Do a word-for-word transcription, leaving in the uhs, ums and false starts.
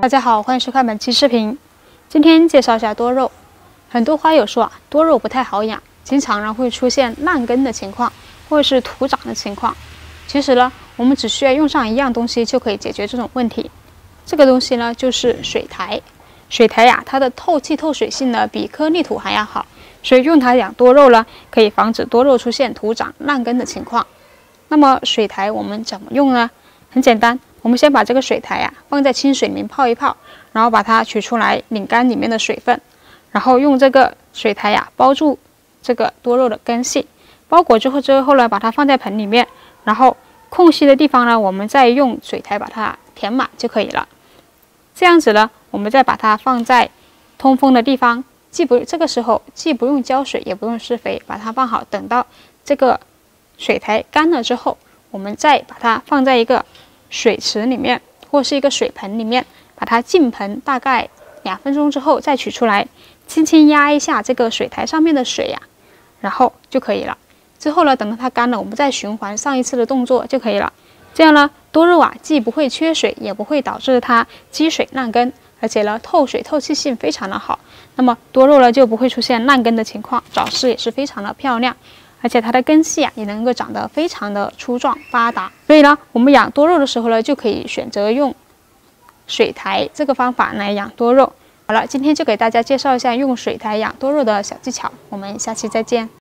大家好，欢迎收看本期视频。今天介绍一下多肉。很多花友说啊，多肉不太好养，经常呢会出现烂根的情况，或者是徒长的情况。其实呢，我们只需要用上一样东西就可以解决这种问题。这个东西呢就是水苔。水苔呀、啊，它的透气透水性呢比颗粒土还要好，所以用它养多肉呢，可以防止多肉出现徒长、烂根的情况。那么水苔我们怎么用呢？很简单，我们先把这个水苔呀、啊、放在清水里面泡一泡，然后把它取出来拧干里面的水分，然后用这个水苔呀、啊、包住这个多肉的根系，包裹之后之后呢，把它放在盆里面，然后空隙的地方呢，我们再用水苔把它填满就可以了。这样子呢，我们再把它放在通风的地方，既不这个时候既不用浇水，也不用施肥，把它放好。等到这个水苔干了之后，我们再把它放在一个水池里面，或是一个水盆里面，把它浸盆大概两分钟之后再取出来，轻轻压一下这个水苔上面的水呀、啊，然后就可以了。之后呢，等到它干了，我们再循环上一次的动作就可以了。这样呢，多肉啊既不会缺水，也不会导致它积水烂根，而且呢透水透气性非常的好。那么多肉呢就不会出现烂根的情况，长势也是非常的漂亮，而且它的根系啊也能够长得非常的粗壮发达。所以呢，我们养多肉的时候呢，就可以选择用水苔这个方法来养多肉。好了，今天就给大家介绍一下用水苔养多肉的小技巧，我们下期再见。